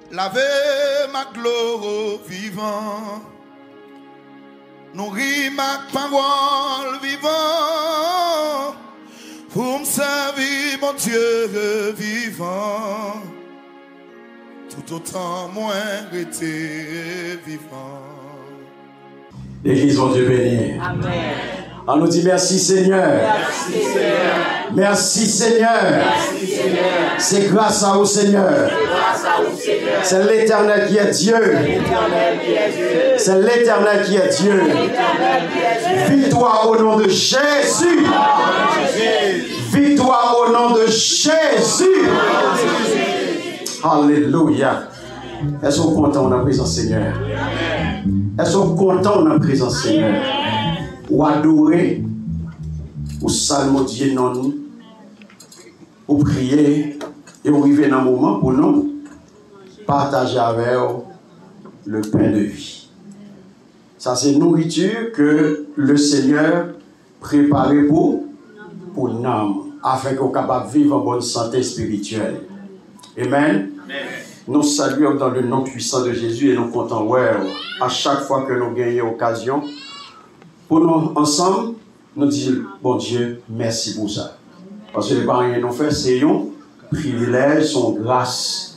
Lavez ma gloire vivant. Nourris ma parole vivant. Pour me servir, mon Dieu vivant. Tout autant moins été vivant. L'Église, mon Dieu béni. Amen. On nous dit merci Seigneur. Merci Seigneur. Merci Seigneur. Merci Seigneur. C'est grâce à vous Seigneur. C'est grâce à vous Seigneur. C'est l'Éternel qui est Dieu. L'Éternel qui est Dieu. C'est l'Éternel qui est Dieu. L'Éternel qui est Dieu. Victoire au nom de Jésus. Victoire au nom de Jésus. Alléluia. Est-ce qu'on est content de la présence Seigneur? Est-ce qu'on est content de la présence Seigneur? Ou adorer, ou salmodier non nous, ou prier, et ou arriver dans un moment pour nous partager avec vous le pain de vie. Ça, c'est nourriture que le Seigneur préparait pour l'âme, afin qu'on soit capable de vivre en bonne santé spirituelle. Amen. Nous saluons dans le nom puissant de Jésus et nous comptons à chaque fois que nous gagnons occasion pour nous ensemble nous dire bon Dieu merci pour ça parce que les parents nous fait c'est un privilège son grâce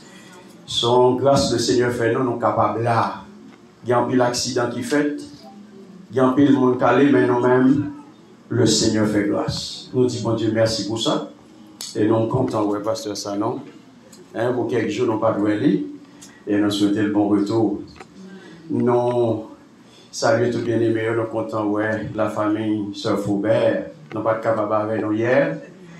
le Seigneur fait nous capables là il y a un pile accident qui fait il y a un pile monde calé mais nous-mêmes le Seigneur fait grâce nous disons bon Dieu merci pour ça et nous comptons pasteur Sanon pour quelques jours nous pas doué et nous souhaitons le bon retour nous salut tout bien aimé, nous comptons la famille Sœur Faubert, nous pas capable avec nous hier,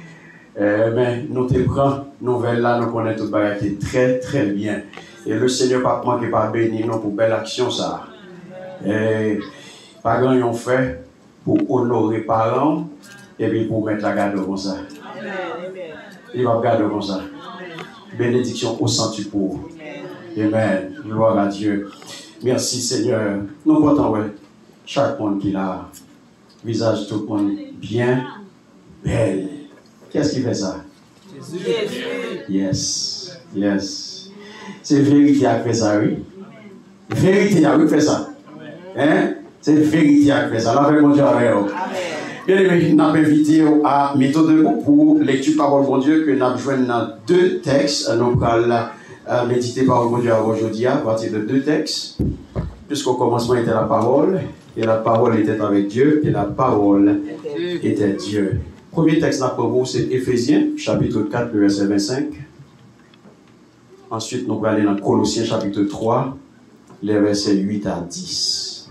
mais nous te prenons nouvelle là, nous connaissons tout bagage très très bien. Et le Seigneur pas manqué pas béni nous pour belle action ça. Et pas grand yon fait pour honorer parents et puis pour mettre la garde comme ça. Il va garder comme ça. Bénédiction au centre pour. Amen. Gloire à Dieu. Merci Seigneur. Nous comptons chaque monde qui a visage tout le monde bien belle. Qu'est-ce qui fait ça? Jésus. Yes. Yes. C'est vérité qui fait ça, oui. Vérité qui fait ça. Hein? C'est vérité qui fait ça. La mon Dieu avec vous. Bien aimé, nous avons invité à méthode pour lecture parole bon Dieu que nous avons joué dans deux textes. Nous allons méditer par mon Dieu aujourd'hui à partir de deux textes. Puisqu'au commencement était la parole, et la parole était avec Dieu, et la parole était Dieu. Premier texte pour vous, c'est Éphésiens, chapitre 4, verset 25. Ensuite, nous allons aller dans Colossiens, chapitre 3, les versets 8 à 10.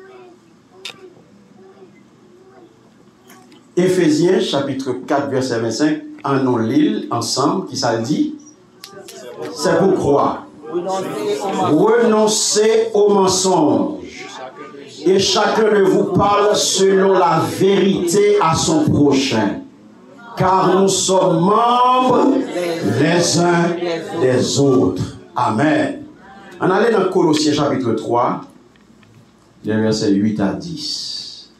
Éphésiens, chapitre 4, verset 25, en nous lit ensemble, qui ça dit? C'est pour croire. Renoncez au mensonge. Et chacun de vous parle selon la vérité à son prochain. Car nous sommes membres les uns des autres. Amen. On allait dans Colossiens chapitre 3, les versets 8 à 10.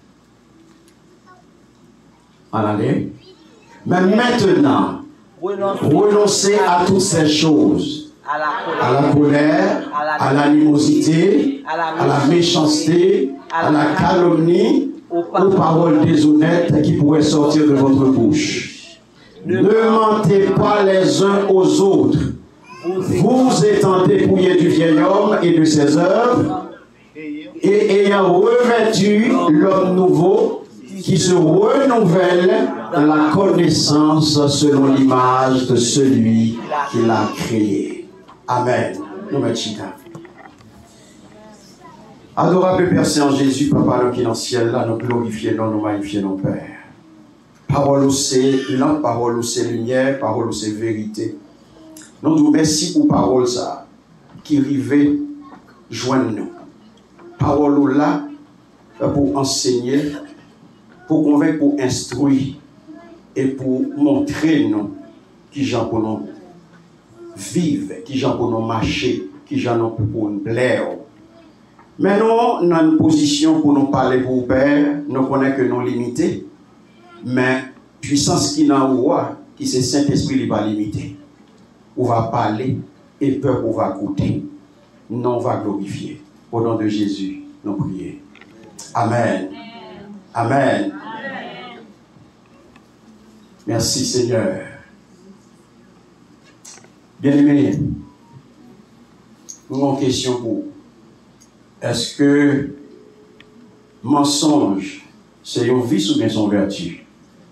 On allait. Mais maintenant, renoncez à toutes ces choses. À la colère, à l'animosité, à la méchanceté, à la calomnie, aux paroles déshonnêtes qui pourraient sortir de votre bouche. Ne mentez pas les uns aux autres, vous étant dépouillés du vieil homme et de ses œuvres, et ayant revêtu l'homme nouveau qui se renouvelle dans la connaissance selon l'image de celui qui l'a créé. Amen. Nous mettons. Adorable Père Saint Jésus, Papa, nous qui est dans le ciel, là, nous glorifions, nous magnifions, Père. Parole où c'est l'an, parole où c'est lumière, parole où c'est vérité. Nous nous merci pour parole ça, qui rivait joindre nous. Parole où là, pour enseigner, pour convaincre, pour instruire, et pour montrer nous qui j'en pour nous vivre, qui j'en pour nous marcher, qui j'en pour nous plaire. Mais nous, nous avons une position pour nous parler pour Père, nous connaissons que nous limités, mais puissance qui n'a pas, qui c'est Saint-Esprit, il va limiter. On va parler et peur qu'on va coûter. Non, on va glorifier. Au nom de Jésus, nous prions. Amen. Amen. Merci Seigneur. Bien-aimés, nous avons une question pour vous. Est-ce que mensonge, c'est une vice ou bien son vertu?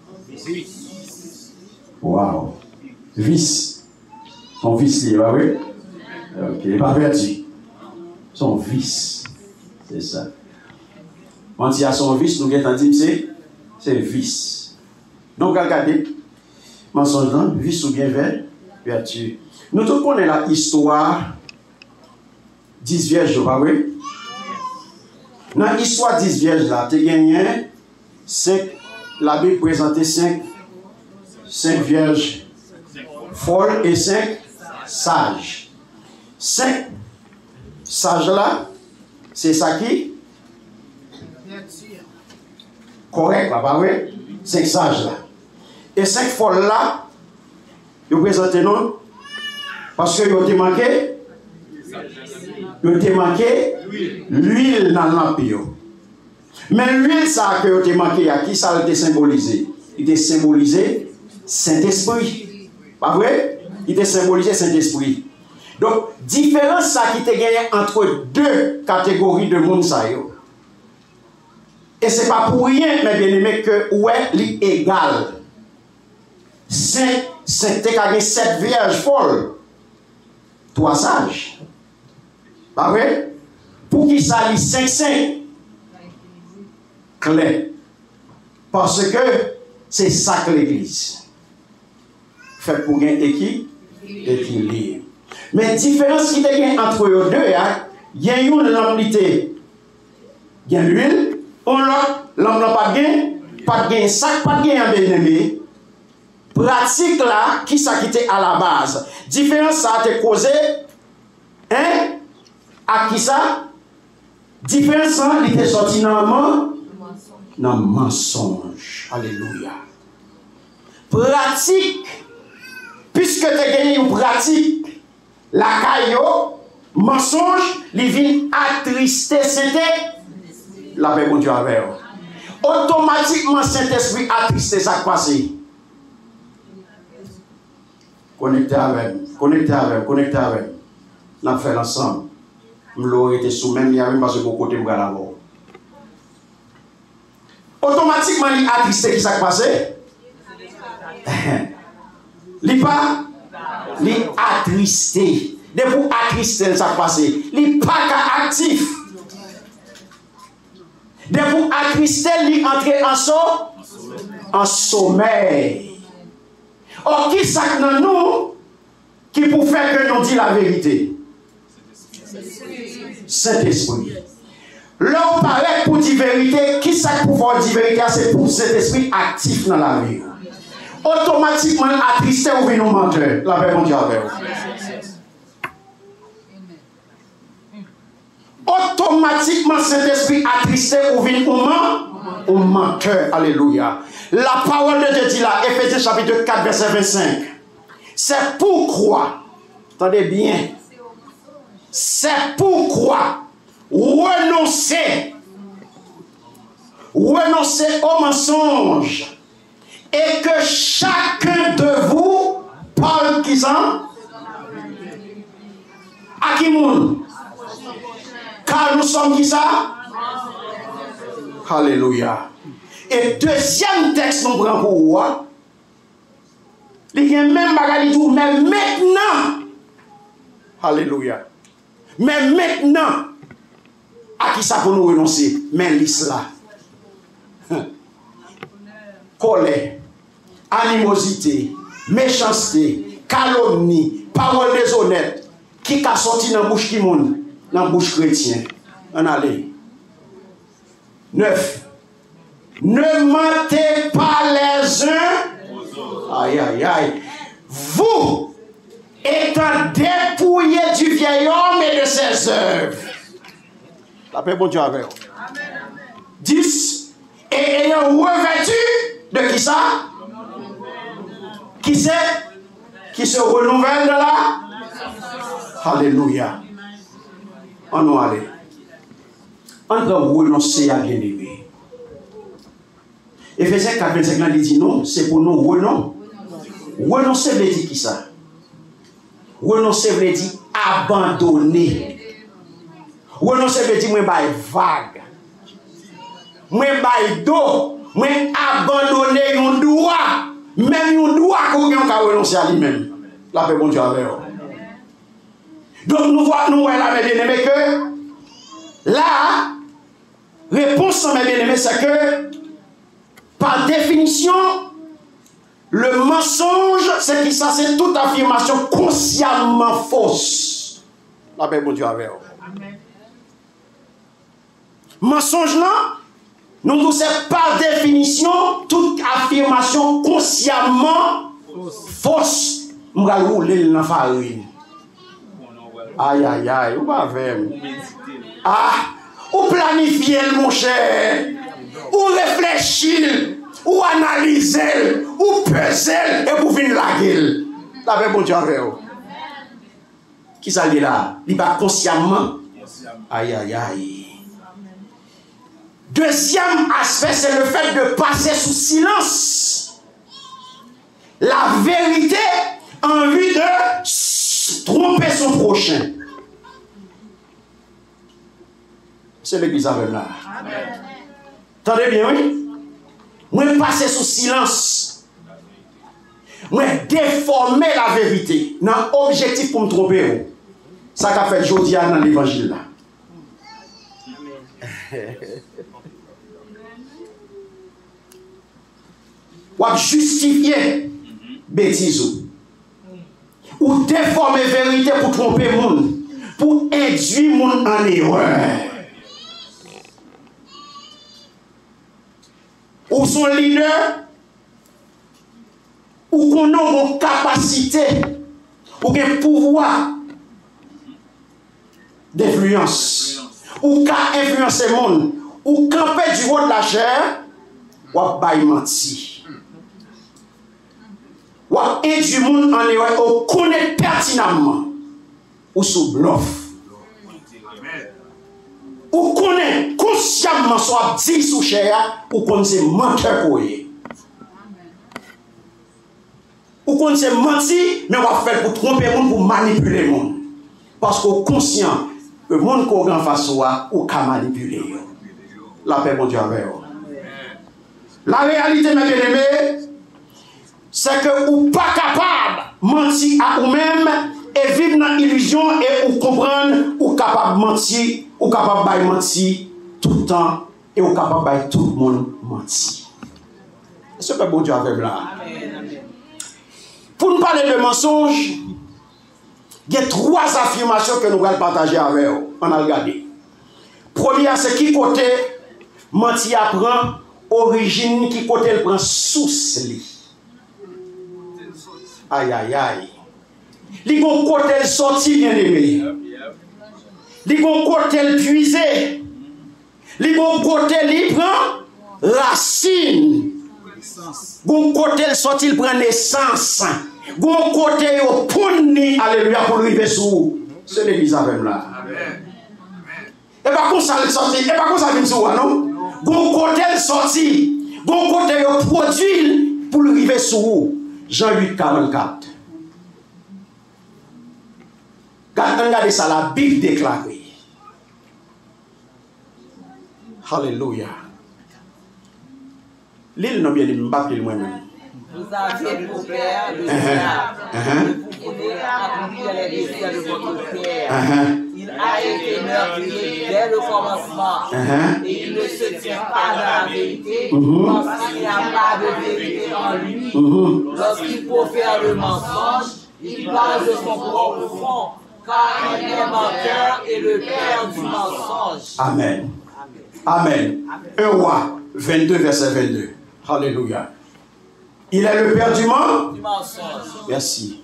Wow. Vice. Son vice lié, oui? Ok, pas vertu. Son vice. C'est ça. Quand il y a son vice, nous avons dit c'est vice. Donc, regardez, mensonge, vice ou bien vertu. Nous tous connaissons l'histoire 10 vierges, pas vrai? Dans l'histoire 10 vierges, là, tu as gagné 5, la Bible présentait 5 vierges folles et 5 sages. 5 sages là, c'est ça qui? Correct, là, pas vrai? 5 sages là. Et 5 folles là, ils présentent non? Parce que ils ont manqué? Ils ont manqué l'huile dans la lampe. Mais l'huile, ça que vous avez manqué, à qui ça a été symbolisé? Il était symbolisé Saint-Esprit. Pas vrai? Il était symbolisé Saint-Esprit. Donc, différence ça qui était gagné entre deux catégories de monde. Et ce n'est pas pour rien, mais bien aimé, que ouais, l'égal. C'était gagné 7 vierges folles. 3 sages. Pas vrai? Pour qui ça lit 5-5? Clé. Parce que c'est ça que l'Église fait pour gagner équilibre. Mais la différence qui est entre eux deux, il y a une lamblité. Il y a l'huile, on l'a, l'homme n'a pas de gain, sac, pas de gain en bien-aimé. Pratique là, qui ça qui était à la base. Différence ça a été causé, hein? À qui ça? Différence ça, il était sorti dans le mensonge. Alléluia. Pratique, puisque tu as gagné une pratique, la caillot, mensonge, les vignes attristés, c'était la paix mon Dieu avec eux. Automatiquement, Saint-Esprit attristé, ça passe. Connecté avec, nous avons fait ensemble. Nous l'avons été sous même, parce que mon côté me regarde d'abord. Automatiquement, il a attristé qui s'est passé. Il pas, il attristé. De vous attrister, ça passé. Il pas actif. De vous attrister, il entre en sommeil. Or, qui ça dans nous qui pour faire que nous dit la vérité? Saint-Esprit. L'homme paraît pour dire vérité, qui ça pour pouvoir dire vérité? C'est pour cet esprit actif dans la vie. Automatiquement, attristé ou nous menteur. La paix, mon Dieu, avec vous. Automatiquement, cet esprit attristé ou menteur. Alléluia. La parole de Dieu dit là, Éphésiens chapitre 4, verset 25. C'est pourquoi, attendez bien, c'est pourquoi renoncer au mensonge et que chacun de vous parle qui ça? À qui moun? Car nous sommes qui ça? Alléluia. Et deuxième texte nous prend pour moi. Il y a même bagarre tout, mais maintenant. Alléluia. Mais maintenant. À qui ça pour nous renoncer? Mais l'islam. Colère, animosité, méchanceté, calomnie, parole déshonnête, qui a sorti dans la bouche qui monde, dans la bouche chrétienne. On allait. 9. Ne mentez pas les uns. Aïe, aïe, aïe. Vous, étant dépouillés du vieil homme et de ses œuvres. La paix, bon Dieu, avec vous. 10. Et ayant revêtu de qui ça? Qui c'est? Qui se renouvelle de là? Alléluia. On nous aller. On doit renoncer à bien-aimé. Éphésiens 4, 25, il dit non, c'est pour nous renoncer. Renoncer veut dire qui ça? Renoncer veut dire abandonner. Renoncer veut dire moi vague. Moi dos. Moi abandonner un droit. Même un droit qu'on a renoncer à lui-même. La paix bon Dieu avec vous. Donc nous voyons là, mes bien-aimés, que la réponse, mes bien-aimés, c'est que par définition, le mensonge, c'est qui ça, c'est toute affirmation consciemment fausse. La paix bon Dieu avec vous. Mensonge là, nous disons c'est par définition toute affirmation consciemment fausse. Nous allons rouler dans la farine. Aïe, aïe, aïe, ou pas faire. Ah, ou planifier, mon cher. Ou réfléchir, ou analyser, ou peser, et pour venir la gueule. La paix, bon Dieu, avec vous. Qui ça dit là? Il va consciemment. Aïe, aïe, aïe. Deuxième aspect, c'est le fait de passer sous silence la vérité en vue de tromper son prochain. C'est l'église avec là. Attendez bien, oui? Moi, passer sous silence. Moi, déformer la vérité. Dans l'objectif pour me tromper. Ça qu'a fait Jodia dans l'évangile là. Ou justifier bêtise. Ou déformer vérité pour tromper le monde. Pour induire le monde en erreur. Ou son leader. Ou qu'on a une capacité. Ou un pouvoir d'influence. Ou qu'à influencer le monde. Ou camper du haut de la chair. Ou à bailler menti. Ou induire le monde en erreur, ou connaît pertinemment, ou sous bluff. Ou connaît consciemment, soit dit sous chair, ou connaît menteur pour y. Ou connaît menti, mais on va faire pour tromper le monde, pour manipuler le monde. Parce qu'on est conscient que le monde qu'on a en face ou qu'à manipuler. La paix, mon Dieu, avec vous. La réalité, mes bien-aimés, c'est que vous n'êtes pas capable de mentir à vous-même et vivre dans l'illusion et vous comprendre ou capable de mentir, ou capable de mentir tout le temps et ou capable de tout le monde mentir. C'est ce que bon Dieu avec là. Pour nous parler de mensonge, il y a 3 affirmations que nous allons partager avec vous. On a regardé. Première, c'est qui côté mentir apprend, origine, qui côté elle prend source. Aïe, aïe, aïe. Li gon côté sorti bien aimé. Li gon côté puisé. Li gon côté li prend racine. Gon côté sorti il prend naissance. Gon côté au ponni alléluia pour arriver sous. C'est l'église avec là. Amen. Et pas comme ça le sorti, et pas comme ça vient sous non. Gon côté sorti. Gon côté au produit pour arriver sous. Jean 8, 44. Regardez ça, la Bible déclarée. Alléluia. L'île n'a bien dit, m'bap l'île moi-même. Vous avez pour père le diable. Vous pouvez accomplir les désirs de votre père. Il a été meurtrier dès le commencement. Et il ne se tient pas dans la vérité parce qu'il n'y a pas de vérité en lui. Lorsqu'il profère le mensonge, il parle de son propre fond, car il est menteur et le père du mensonge. Amen. Amen. 1 Roi 22, verset 22. Alléluia. Il est le père du mensonge. Merci.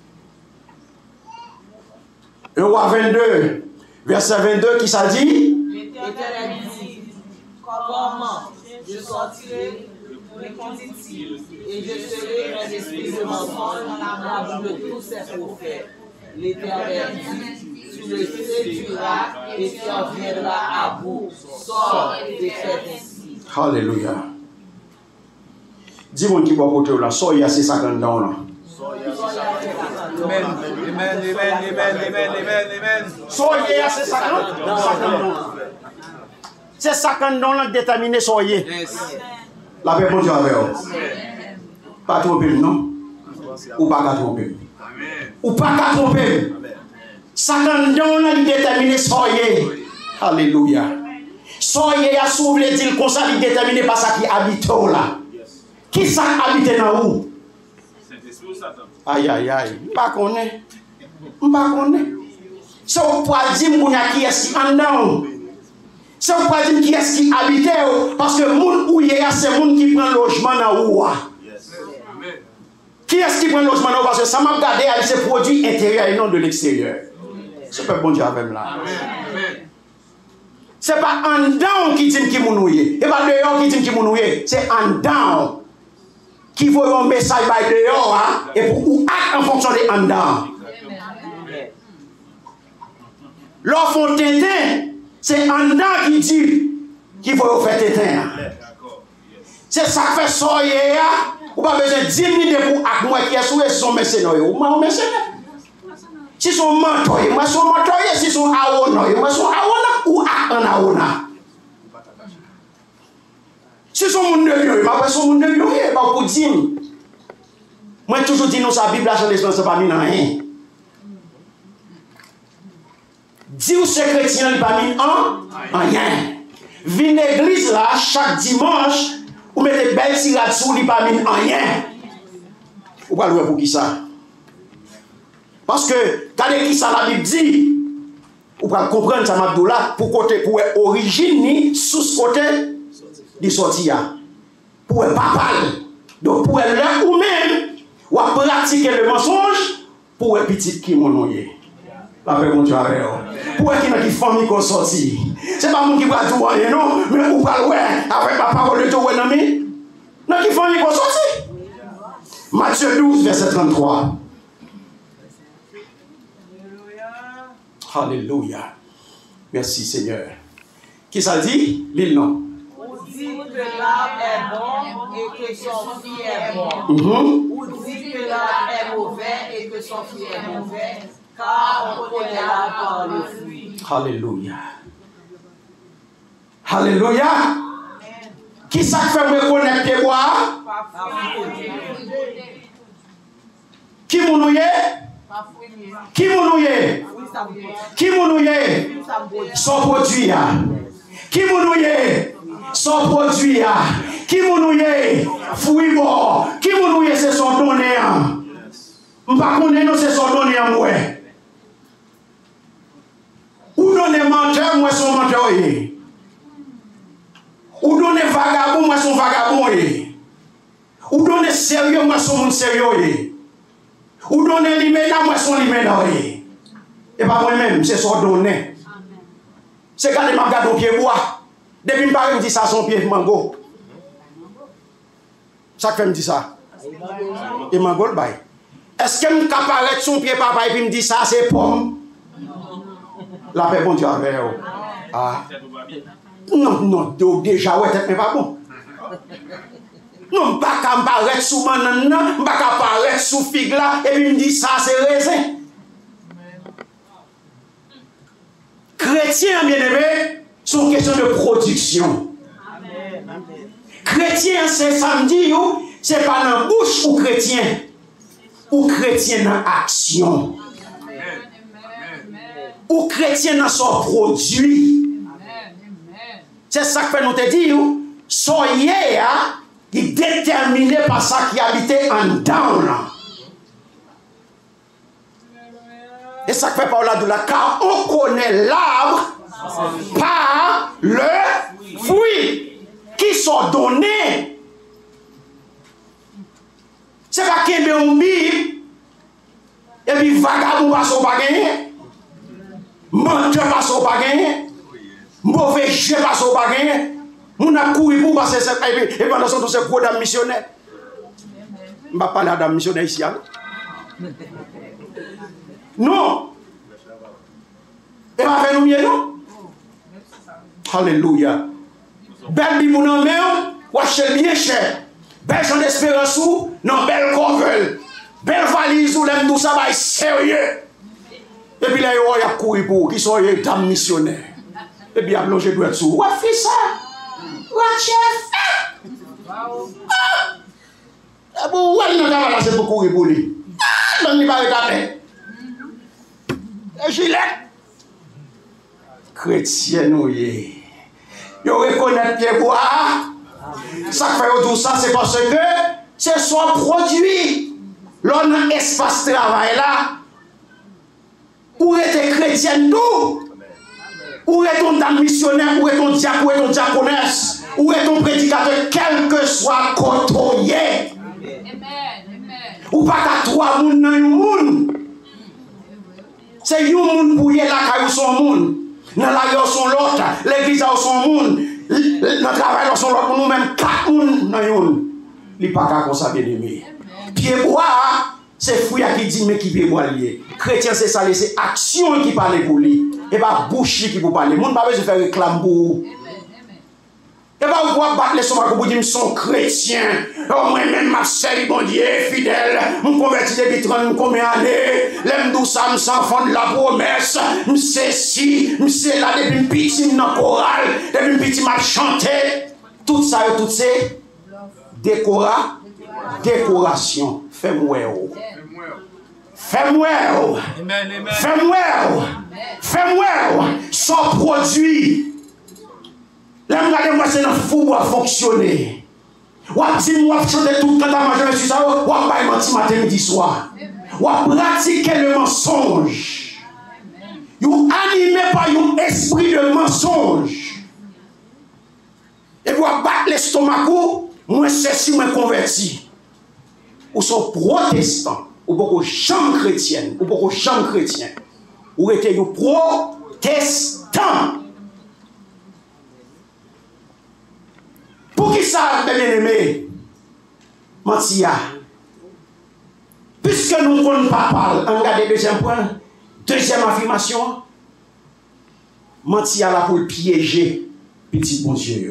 1 Roi 22, verset 22, qui ça dit? L'Éternel dit, comment je sortirai les conditives et je serai un esprit de mensonge dans la bouche de tous ces prophètes. L'Éternel dit, tu le séduiras et tu en viendras à bout. Sors et fais ainsi. Alléluia. Dis-moi qui va côté là, soyez assez 50 ans là. Amen. Soyez assez 50 ans. C'est 50 ans là déterminé soyez. La paix pour Dieu avec vous. Pas tromper non? Ou pas tromper? Ou pas tromper? 50 ans là déterminé soyez. Alléluia. Soyez à s'ouvrir dire comme ça il déterminé par ça qui habite là. Qui ça habite dans où? Aïe aïe aïe. M'pas connaît. C'est au pas dire qui est qui en dedans. C'est au pas dire qui est qui habite parce que moun où y a c'est moun qui prend logement dans où. Qui est-ce qui prend logement dans où parce que ça m'a regardé c'est produit intérieur et non de l'extérieur. C'est pas bon Dieu avec là. C'est pas en dedans qui dit qui mounouye. Et pas dehors qui dit qui mounouye. C'est en dedans qui voit un message by dehors hein, et pour ou acte en fonction de en dedans. L'offre tétin, c'est en dedans qui dit qu'il faut faire tétin. C'est ça que fait soyer. Ou pas besoin de 10 minutes pour acte moi qui est sous son mercenaire. Ou moi mercenaire. Si son mentor, moi son mentor, si son aona, moi son aona ou aona. Si son monde de Dieu, moi son monde de Dieu, pas pour dire. Moi toujours dis nous sa Bible la chance c'est pas mis dans rien. Dis ou c'est chrétien il pas mis en rien. Vin l'église là chaque dimanche ou mettez belle tirade sous il pas mis en rien. Ou pas louer pour qui ça? Parce que, quand qui ça la Bible dit, vous pouvez comprendre ça m'a là pour côté pour origine ni sous côté de sortie pour pas parler. Donc pour là ou même ou pratiquer le mensonge pour petit qui monoye. La paix mon Dieu avec pour qui n'a qui famille qu'on sorti. C'est pas mon qui va tout rien non, mais ou pas ouais avec la parole de Dieu ouais non mais n'a qui famille qu'on sorti. Matthieu 12 verset 33. Alléluia. Merci Seigneur. Qui ça dit? L'île non. Ou dit que l'arbre est bon et que son fruit est bon. Ou dit que l'arbre est mauvais et que son fruit est mauvais. Car on connaît l'arbre par le fruit. Alléluia. Alléluia. Qui ça fait me connaître tes bois? Qui mounouye? Qui mounouye? Qui mounouye? Son produit. Qui mounouye? Son produit. Qui mounouye? Fouille bon. Qui mounouye? C'est son donné. M'pas connaître c'est son donné à moi. Ou donner menteur, moi son menteur. Ou donner vagabond, moi son vagabond. Ou donner sérieux, moi son sérieux. Ou donner limena, moi son limena. Et pas moi-même, c'est son donné. C'est quand il m'a gardé au pied bois. Depuis que je dis ça, son pied mango. Ça fait me dit ça. Et mango le bail. Est-ce que je peux son pied papa et puis me dit ça, c'est pomme? La paix, bon Dieu, avec vous. Ah. Non, déjà, ouais, c'est pas bon. Non, pas qu'à me paraître sous banane, pas qu'à paraître sous figue là, et puis me dit ça, c'est raisin. Chrétiens, bien aimés, sont question de production. Chrétien, c'est samedi, c'est pas dans la bouche ou chrétien. Ou chrétien dans l'action. Ou chrétien dans son produit. C'est ça que nous te dire. Soyez déterminé par ça qui habitait en dedans. Et ça fait par là de la car on connaît l'arbre par le fruit qui sont donnés. C'est pas qu'il y a un Bible et puis vagabond passe au bagage, menteur passe au bagage, mauvais jeu passe au bagage. On a couru pour passer cette et pendant ce temps c'est gros dame missionnaire. On va parler à dame missionnaire ici. Non. Et va faire nous mieux, non? Alléluia. Belle bimoun en main, ou achète bien cher. Belle gens d'espérance ou, non, belle covel. Belle valise ou l'aime tout ça, va sérieux. Et puis là, il y a couru pour qui sont les dames missionnaires. Et puis il y a plongé doit être sous. Ou fait ça? Ou chef? Ah bon, ouais, il n'a pas c'est pour courir pour lui. Ah, non, il va regarder. Et gilet. Chrétien, nous y. Ils reconnaissent Pierre Bois. Ça fait tout ça, c'est parce que c'est son produit. L'on a espace travail là. Où est chrétien nous? Où est ton dame missionnaire? Où est ton diacre? Où est ton diaconesse? Où est ton prédicateur? Quel que soit côtoyé. Ou pas qu'à trois moun nan yon moun. C'est yon moun pour y la caillou son moun. Dans la rue son l'autre. L'église a son moun. Dans le travail son l'autre. Nous même quatre moun nan yon. Li pas qu'à comme ça bien aimé. Pied bois, c'est fouille qui dit mais qui pied bois lié. Chrétien c'est ça, c'est action qui parle pour lui. Et pas bouche qui pour parler. Moun pas besoin de faire réclame pour. Et pas vous battre les sommets pour dire sont chrétiens. Oh, moi-même, ma sœur, bon Dieu, fidèle. Mon converti depuis 30 combien d'années. L'aime d'où ça, me s'enfant de la promesse. Me c'est si, me c'est là, depuis une petite dans chorale. Depuis une petite m'a chanté. Tout ça, tout c'est décoration. Fais-moi. Fais-moi. Fais-moi. Fais-moi. Son produit. Là, regardez-moi, c'est dans le fou pour fonctionner. Ou à dire, ou à chanter tout quand à manger sur ça, ou à pas mentir matin, midi, soir. Ou à pratiquer le mensonge. Vous animez par un esprit de mensonge. Et vous à battre l'estomac, moi, c'est moi converti. Ou sont protestants, ou beaucoup de champs chrétiennes, ou beaucoup de champs chrétiens. Ou étaient protestants. Pour qui ça, bien aimé? Mentia. Puisque nous ne pouvons pas parler, regardez deuxième point, deuxième affirmation, mentia là pour le piéger, petit bon Dieu.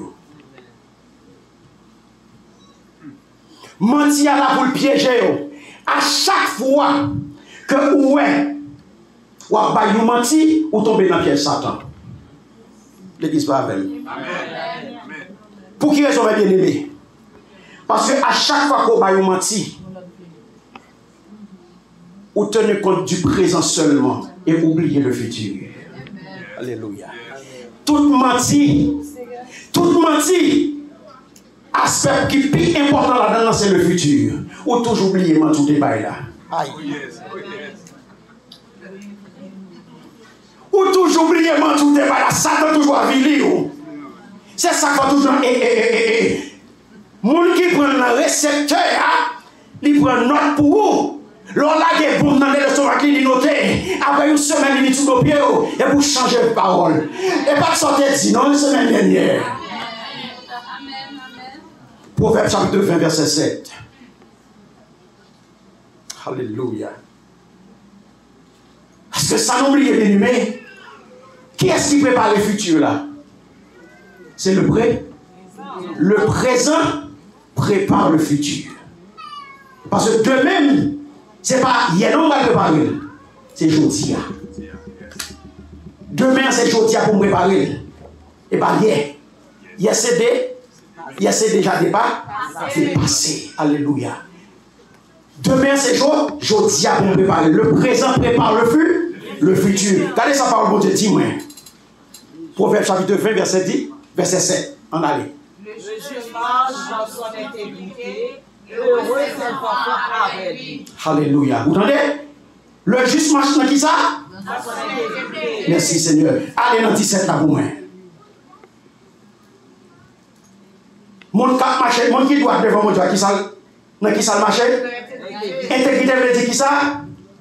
Mentia là pour le piéger. À chaque fois que ou avez menti, ou tombez dans le piège Satan. L'église va avec. Amen. Pour qui raison, bien aimé? Parce que à chaque fois qu'on va mentir, vous tenez compte du présent seulement et oubliez le futur. Alléluia. Tout mentir, aspect qui est plus important là-dedans, c'est le futur. Ou toujours oublier tout débat là. Aïe. Ou toujours oublier tout débat là. Satan toujours à vivre. C'est ça qu'on toujours. Moun qui prend le récepteur, il prend note pour vous. L'on a des bombes dans les leçons qui dit noter. Après une semaine, il dit tout nos pieds et pour changer de parole. Et pas de sortir dit non, une semaine dernière. Proverbe chapitre 20, verset 7. Alléluia. Parce que ça n'oublie bien aimé. Qui est-ce qui prépare le futur là? C'est le prêt. Le présent prépare le futur. Parce que de même, c'est pas hier on va préparer. C'est aujourd'hui. Demain, c'est aujourd'hui pour me préparer. Et pas hier. Hier, c'est déjà dépassé. Alléluia. Demain, c'est aujourd'hui pour me préparer. Le présent prépare le futur. Regardez sa parole, bon Dieu, dis-moi. Proverbe chapitre 20, verset 10. Verset 7, en allez. Le juste marche dans son intégrité, heureux ses enfants avec lui. Alléluia. Vous entendez? Le juste marche dans qui ça? Dans son intégrité. Merci Seigneur. Allez dans 17 là pour moi. Mon cap marché, mon qui doit devant mon Dieu, qui ça? Dans qui ça marche? Intégrité veut dire qui ça?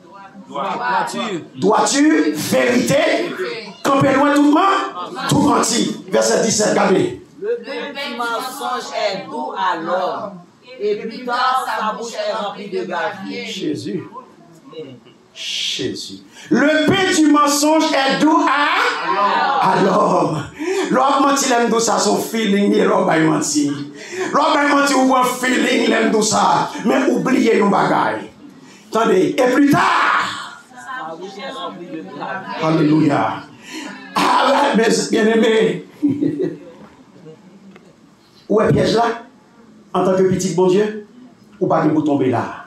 Droiture, vérité, camper loin tout le monde, tout menti. Verset 17, regardez. Le petit mensonge est doux à l'homme, et plus tard sa bouche est remplie de gavier. Jésus. Jésus. Le pain du mensonge est doux à l'homme. L'homme menti l'aime tout ça, son feeling, mais l'homme va mentir. L'homme va mentir ou un feeling, l'aime tout ça. Mais oubliez nos bagailles. Attendez, et plus tard. Alléluia. Ah, mes bien-aimés. Où est piège là? En tant que petit bon Dieu? Ou pas que vous tombez là?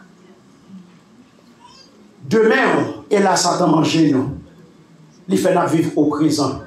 Demain, et là, Satan mange nous. Il fait la vivre au présent.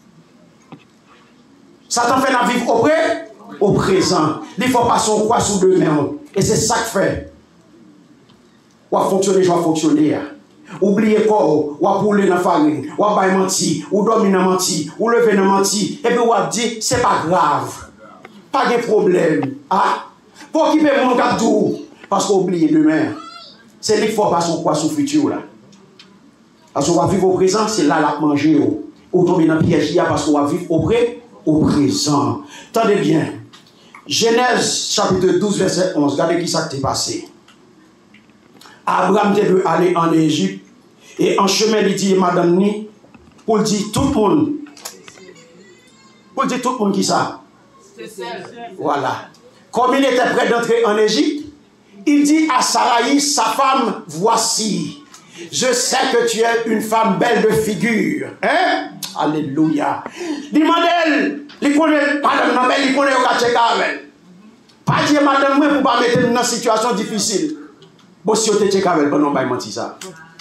Satan fait la vivre au présent. Il faut pas son quoi sous demain. Et c'est ça que fait. Ou à fonctionner, je vais fonctionner. Oubliez quoi, ou à pouler dans la farine, ou à bailler menti, ou dormir dans menti, ou lever dans menti. Et puis ou à dire, c'est pas grave. Pas de problème. Ah? Pour occuper mon gâteau. Parce qu'oubliez demain. C'est lui qui faut pas son quoi sous futur là. Parce qu'on va vivre au présent, c'est là la manger. Ou tomber dans le piège parce qu'on va vivre au présent. Attendez bien. Genèse chapitre 12, verset 11. Regardez qui ça t'est passé. Abraham devait aller en Égypte. Et en chemin, il dit, madame Ni, pour dire tout le monde. Pour dire tout le monde qui ça? Voilà. Comme il était prêt d'entrer en Égypte, il dit à Saraï, sa femme, voici. Je sais que tu es une femme belle de figure. Hein? Alléluia. Demandez-elle. Il connaît madame Nabel, il connaît au Tchekavel. Pas dire madame, moi, pour pas mettre dans une situation difficile. Bon, si vous êtes Tchekavel, bon, on va mentir ça.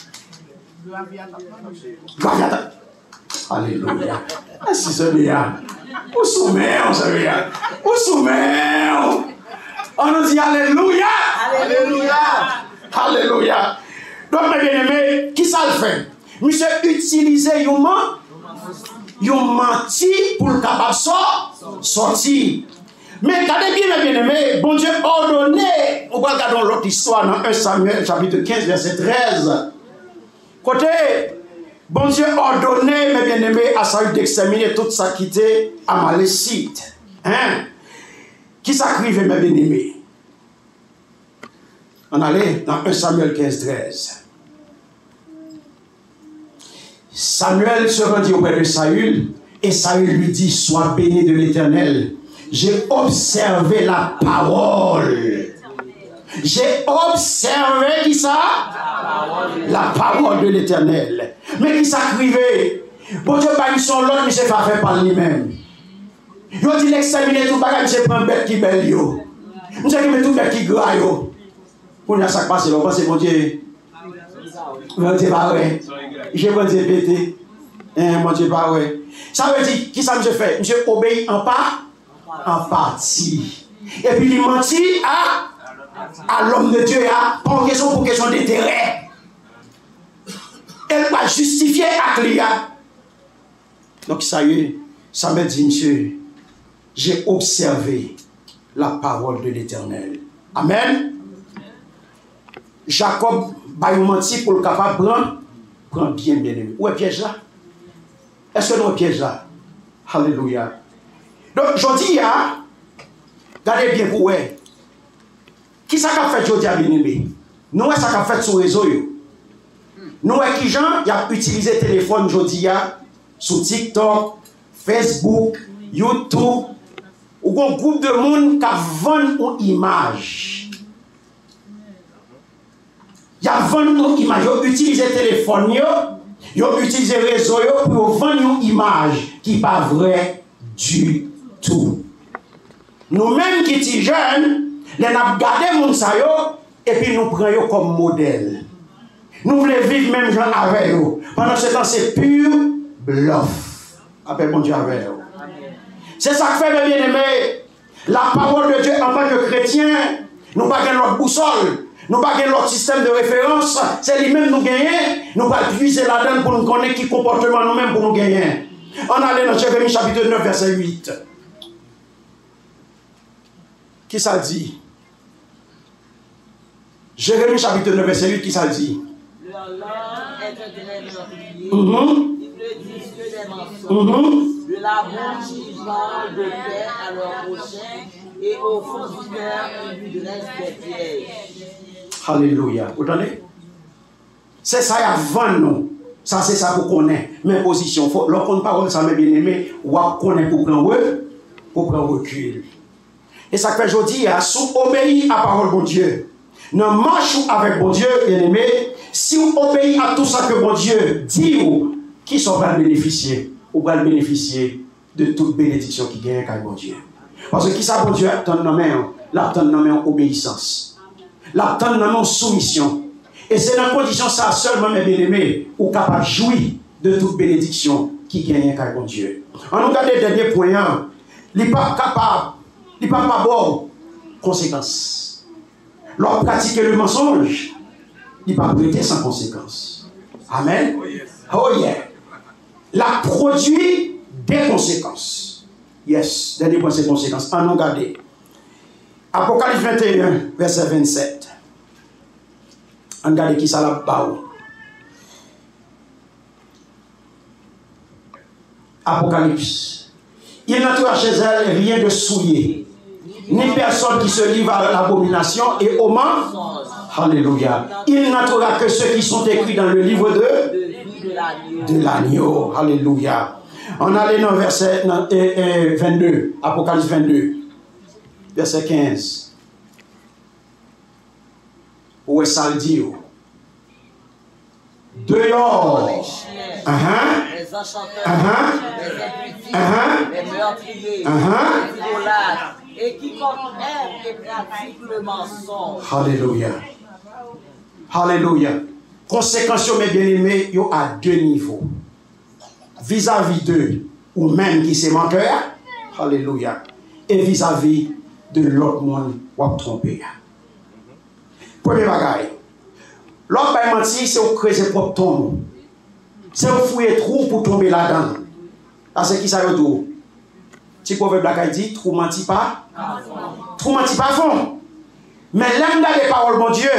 Alléluia. Si c'est bien. Où soumet, on se vient. Où soumet, on nous dit Alléluia. Alléluia. Alléluia. Donc, mes bien-aimés, qui ça le fait? Monsieur utilise un menti pour le capable sortir. Mais regardez bien, mes bien-aimés, bon Dieu ordonné. On va regarder l'autre histoire dans 1 Samuel, chapitre 15, verset 13. Côté, bon Dieu ordonné, mes bien-aimés, à Saül d'exterminer tout ça qui était amalécite. Hein? Qui s'acrivait, mes bien-aimés? On allait dans 1 Samuel 15, 13. Samuel se rendit auprès de Saül et Saül lui dit, sois béni de l'Éternel. J'ai observé la parole. J'ai observé qui ça? La parole de l'Éternel. Mais qui s'acrivait? Bon Dieu, pas son l'autre, mais c'est pas fait par lui-même. Il dit l'exterminer tout bagage, c'est prendre bête qui belle yo. Nous avons tout bête qui gras yo. Pour nous, ça passe, on pense, mon Dieu. Mon Dieu, pas vrai. Je mon Dieu pété. Mon Dieu, pas vrai. Ça veut dire, qui ça me fait? Monsieur obéit en partie. Et puis il mentit à l'homme de Dieu, pour question d'intérêt. Elle va justifier à lui. Donc ça y est, ça me dit, monsieur, j'ai observé la parole de l'Éternel. Amen. Jacob va mentir pour le capable prendre bien aimé. Où est le piège là? Est-ce que nous piège là? Alléluia. Donc je dis, regardez bien pour vous. Qui ça qu'a fait Jodi à bien aimé? Nous, ça qu'a fait sur le réseau. Nous, qui gens qui a utilisé le téléphone Jodi sur TikTok, Facebook, YouTube, ou un groupe de monde qui a vendu une image. Il y a vendu une image. Ils ont utilisé le téléphone, ils ont utilisé le réseau pour vendre une image qui n'est pas vraie du tout. Nous-mêmes qui sommes jeunes, nous avons gardé mon sayo et puis nous prenons comme modèle. Nous voulons vivre même gens avec eux. Pendant ce temps, c'est pur bluff. Appelle mon Dieu avec eux. C'est ça que fait, mes bien-aimés. La parole de Dieu en tant que chrétien, nous n'avons pas notre boussole. Nous n'avons pas notre système de référence. C'est lui-même nous gagner. Nous allons puiser là-dedans pour nous connaître qui comportement nous-mêmes pour nous gagner. On allait dans Jérémie chapitre 9, verset 8. Qui ça dit? Jérémie chapitre 9, verset 8, qui ça dit? Leur langue est un ténèbre meurtrier. Ils ne disent que des mensonges. De la bouche, ils parlent de paix à leur prochain. Et au fond du cœur, ils lui dressent des pièges. Alléluia. Vous entendez? C'est ça, il y a 20 nous. Ça, c'est ça pour connaître mes positions. Lorsqu'on parle, ça, mes bien-aimés, on connaît pour prendre recul. Et ça fait aujourd'hui, si on obéit à la parole de Dieu, nous marchons avec bon Dieu, bien-aimé, si on obéit à tout ça que bon Dieu dit, qui sont va bénéficier? Ou va bénéficier de toute bénédiction qui gagne avec bon Dieu. Parce que qui ça, bon Dieu, attend dans main obéissance. L'attend dans soumission. Et c'est dans la condition ça seulement, mes bien-aimés, ou capable de jouir de toute bénédiction qui gagne avec bon Dieu. On nous regarde le dernier point, il n'est pas capable, il n'est pas bon, conséquence. Lorsqu'on pratique le mensonge, il n'est pas prêté sans conséquence. Amen. Oh yeah. La produit des conséquences. Yes, dernier point, c'est conséquences. On nous regarde. Apocalypse 21, verset 27. On regarde qui ça là-bas. Apocalypse. Il n'entoura chez elle rien de souillé, ni personne qui se livre à l'abomination et au mensonge. Alléluia. Il n'entoura que ceux qui sont écrits dans le livre de l'agneau. Alléluia. On allait dans verset 22, Apocalypse 22, verset 15. Où est ça le dit? Dehors. Les enchanteurs, les impudiques, les meurtriers, les idolâtres, et quiconque aime et pratique le mensonge. Alléluia. Alléluia. Conséquence, mes bien-aimés, il y a deux niveaux. Vis-à-vis d'eux, ou même qui se menteur, alléluia, et vis-à-vis de l'autre monde, ou à tromper. Premier bagaille. L'autre bagaille menti, c'est au creuser propre tombe. C'est au fouiller trou pour tomber là-dedans. Parce que qui ça veut dire? Si le proverbe bagaille dit, trou menti pas. Trou menti pas fond. Mais l'âme dans les paroles, mon Dieu.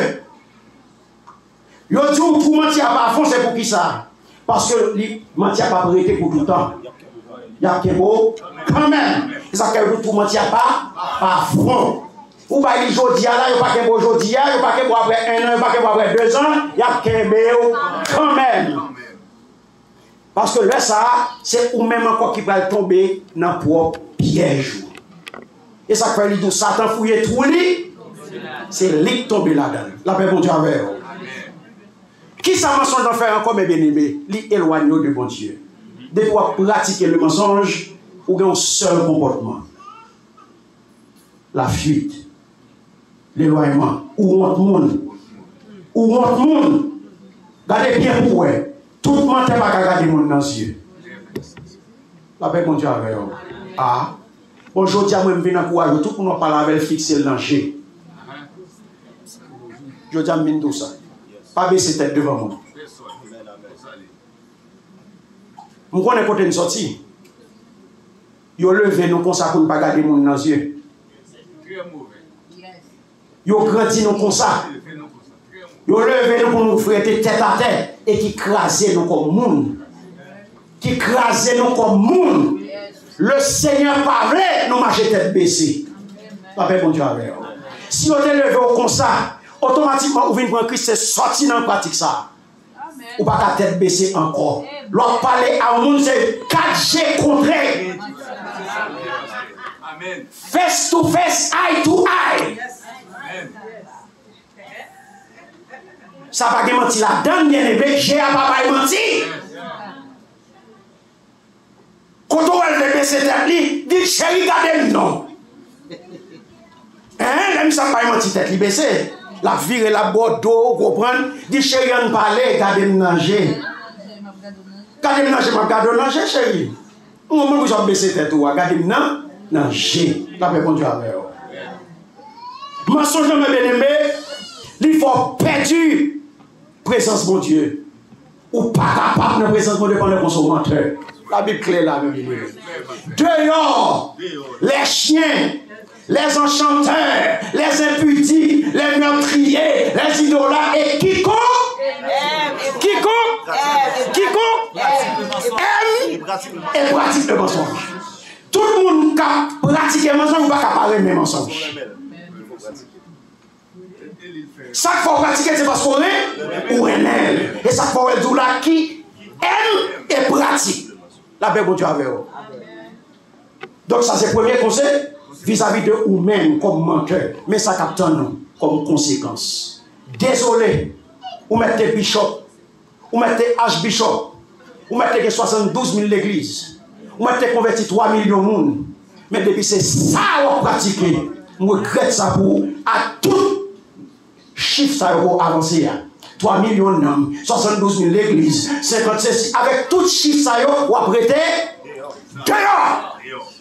Yo dit, trou menti pas fond, c'est pour qui ça? Parce que le menti n'a pas prêté pour tout le temps. Il y a un mot, quand même. Ça veut dire que tout menti pas fond. Ou pas il jodi là, il pas que aujourd'hui, il pas que après 1 an, il pas que après 2 ans, il y a que quand même. Parce que là ça, c'est ou même encore qui va tomber dans le propre piège. Et ça fait lui Satan fouiller tout lui, c'est lui qui tombe là-dedans. La paix bon Dieu avec vous. Qui ça mensonge d'en faire encore mes bien-aimés? Lui éloigne de bon Dieu. Dès qu'on pratiquer le mensonge, ou un seul comportement. La fuite. L'éloignement, ou honte monde, gardez bien pour vous, tout le monde n'est pas garder le monde dans les yeux. La paix, mon Dieu, avec vous. Ah, aujourd'hui, je viens dans le courage, tout le monde parle avec fixer le danger. Je dis à tout ça. Pas baisser tête devant moi. Je connais côté une sortie. Yo levé nous comme ça pour ne pas garder le monde dans les yeux. Yo grandi nous comme ça. Yo levé nous pour nous fréter tête à tête et qui crasait nous comme monde. Qui crasait nous comme monde. Le Seigneur parlait, nous marcher tête baissée. La paix, bon Dieu, avec vous. Si on est levé comme ça, automatiquement, on vient prendre Christ, c'est sorti dans la pratique ça. Ou pas la tête baissée encore. L'on parler à un monde, c'est 4G contré. Amen. Face to face, eye to eye. Ça va pas mentir la dame bien aimée, j'ai à papa menti. Quand on va lever cette tête, dit chérie, gardez non. Hein, même ça pas menti tête li baissé. La vire la boîte d'eau, comprendre, dit chérie on parler, gardez manger. Gardez manger, m'a gardé manger chérie. Au moment où vous baissé tête ou gardez manger. La paix bon Dieu avec vous. Mensonge de mes bien-aimés, il faut perdre présence de mon Dieu. Ou pas capable de présence de mon Dieu pendant qu'on soit menteur. La Bible claire là, mes bien-aimés. Dehors, les chiens, les enchanteurs, les impudiques, les meurtriers, les idolâtres et quiconque aime et pratique le mensonge. Tout le monde qui pratique le mensonge ou pas capable de le mensonge. Chaque fois pratiquer, c'est parce qu'on est ou elle. Et chaque fois elle dit là qui aime et pratique. La paix, bon Dieu avec vous. Donc ça c'est le premier conseil vis-à-vis de vous-même comme menteur. Mais ça capte nous comme conséquence. Désolé, vous mettez bishop, vous mettez archbishop, vous mettez 72 000 l'église, vous mettez converti 3 millions de monde. Mais depuis c'est ça vous pratiquez, je regrette ça pour à tout chiffre ça vous avancé. 3 millions d'hommes, 72 000 l'église, 56, avec tout chiffre ça vous prêtez dehors.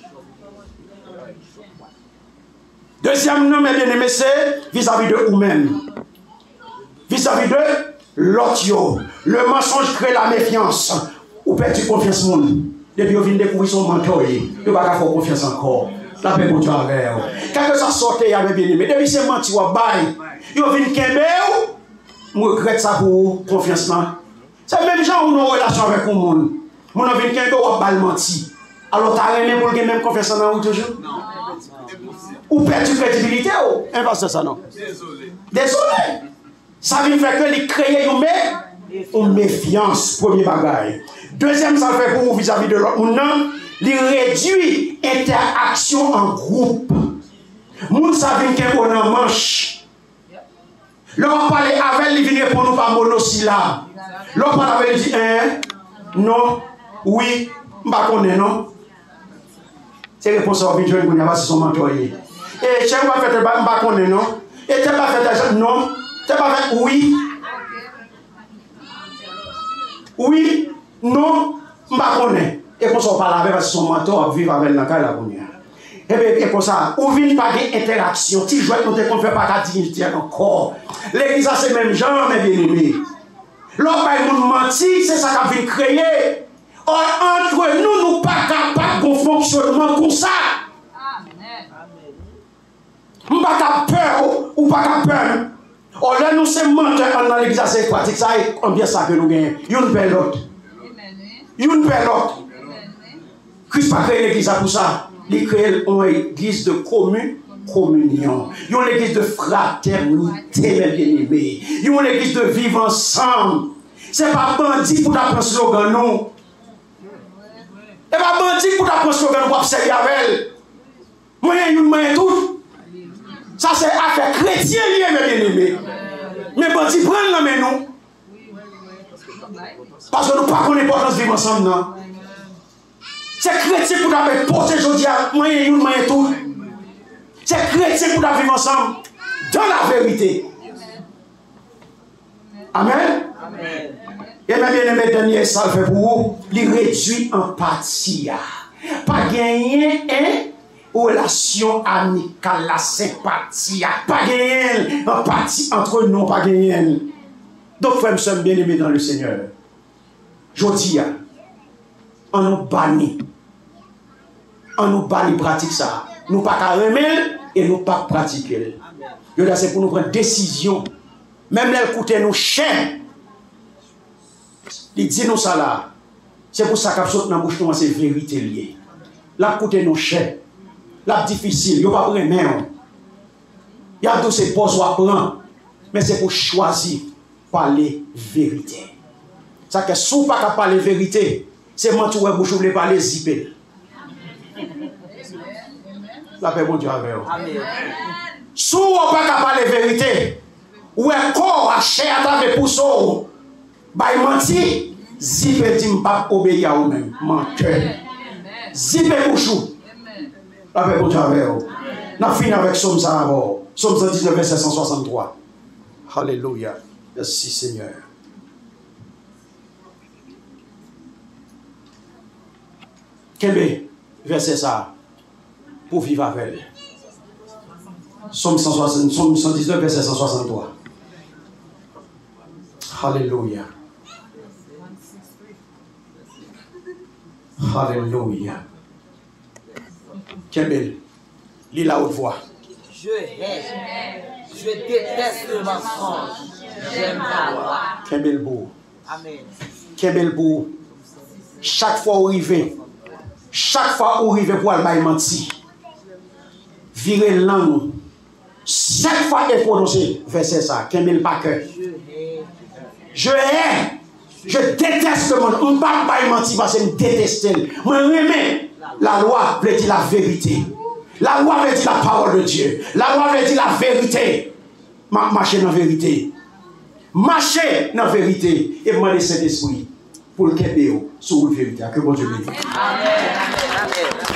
Deuxième nom, mes bien-aimés, c'est vis-à-vis de vous-même. Vis-à-vis de l'autre. Le mensonge crée la méfiance. Ou perdu confiance au monde. Depuis que vous venez découvrir son mentor, vous ne pouvez pas faire confiance encore. La paix pour toi avec vous. Quand ça sortait, il y avait bien-aimés. Depuis que c'est menti, vous bail. Vous venez kembe ou, je regrette ça pour confiance. C'est même gens où nous avons une relation avec le monde. Nous avons une kembe ou bail menti. Alors, tu as rien pour le même confiance en vous toujours? Non. Ou perdu crédibilité ou? Inverse ça non. Désolé. Ça vient faire que les créer une méfiance, premier bagage. Deuxième, ça fait pour vous vis-à-vis de l'autre. Non, les réduit interaction en groupe. Moun savent qu'on est en manche. L'on parle avec lui, venir pour nous par monosyllabe. L'on parle avec lui, dit non, oui, m'ba connaît non. C'est réponse à vie, je ne connais pas si son mentor. Et tiens, on va faire m'ba connaît non. Et tu pas fait non. Tu pas fait oui. Oui, non, m'ba connaît. Et comme ça on parle avec son mentor, vivre avec la caille la première. Et bien, comme ça, on vient pas d'interaction. Si je vois qu'on ne fait pas de dignité encore. L'église, c'est même genre, mes bien-aimés. L'homme, il nous mentit, c'est ça qu'on vient créer. Or, entre nous, nous pas capables de fonctionnement comme ça. Nous pas capable peur ou pas capable. Or, là, nous sommes menteurs dans l'église, c'est pratique. Ça, combien ça que nous gagnons? Une belle l'autre. Une belle l'autre. Christ n'a pas créé l'église pour ça. Il crée une église de communion. Il y a une église de fraternité, mes bien-aimés. Il y a une église de vivre ensemble. Ce n'est pas bandit pour t'apprendre ce slogan, non. Ce n'est pas bandit pour t'apprendre ce slogan pour observer avec elle. Moyen une moyen tout. Ça, c'est affaire chrétienne, mes bien-aimés. Mais bandit prennent la main, non. Parce que nous ne connaissons pas l'importance de vivre ensemble, non. C'est chrétien pour nous poser aujourd'hui à moyen une moyen tout. C'est chrétien pour nous vivre ensemble dans la vérité. Amen. Amen. Et même bien aimé dernier ça fait pour vous, il réduit en partie. Pas gagner une relation amicale, la sympathie. Pas gagner en partie entre nous, pas gagner. Donc frères et sœurs bien aimés dans le Seigneur. Je dis, on nous bannit. On nous bannit pratique ça. Nous pas qu'à remettre et nous pas pratiquer. C'est pour nous prendre décision. Même là, coûter nous cher. Il dit nous ça là. C'est pour ça qu'à saute dans la bouche, c'est vérité liée. Là, coûter nous cher. Là, difficile. Il n'y a pas de remède. Il y a tous ces postes à prendre. Mais c'est pour choisir parler vérité. Ça que si vous pas parler vérité, c'est moi qui vous voulez parler zipé. La paix bon Dieu avec vous. Si vous pas parler vérité, ou un corps à chair à travers pour ça, bah menti, zipé dit pas obéir à vous-même, menteur. Zipé bouchou. La paix bon Dieu avec vous. On fini avec Somme ça d'abord. Somme 119 verset 163. Alléluia. Merci Seigneur. Quel verset ça pour vivre avec elle? Somme 119, verset 163. Alléluia. Alléluia. Quel bel. Lis la haute voix. Je déteste le mensonge. J'aime la loi. Quel bel beau. Amen. Quel bel beau. Chaque fois où arrive. Chaque fois où arrive pour aller mentir, virer langue, 7 fois est prononcé, verset ça, Kemil Packer. Je hais, je déteste le monde. Je ne peux pas mentir parce que je déteste. Je remets. La loi veut dire la vérité. La loi veut dire la parole de Dieu. La loi veut dire la vérité. Marcher dans la vérité. Marcher dans la vérité. Et demander Saint-Esprit pour le Kébéo sur la vérité. Que bon Dieu bénisse. Amen. Amen.